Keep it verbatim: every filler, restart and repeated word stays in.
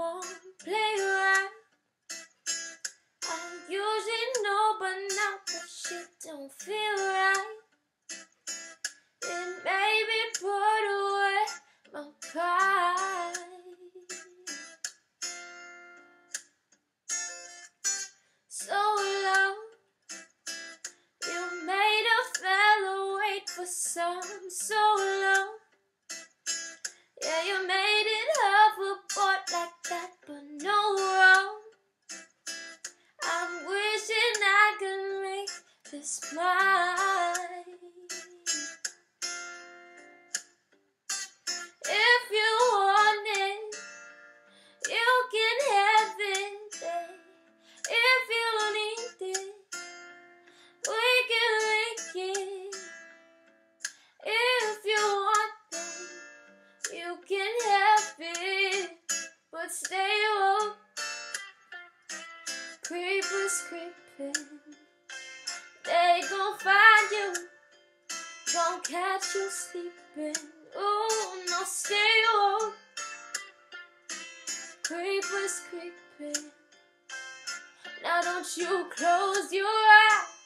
won't play right. I usually know, but now that shit don't feel right. It made me put away my pride. So long, you made a fella wait for some so long. Yeah, you made it hoverboard like that, but no wrong. I'm wishing I could make this mine. If you want it, you can have it, babe. If you need it, we can make it. If you want it, you can have it, but stay woke. Creepers creeping, they gon' find you, gon' catch you sleeping. Ooh, no, stay woke. Creepers creeping, now don't you close your eyes.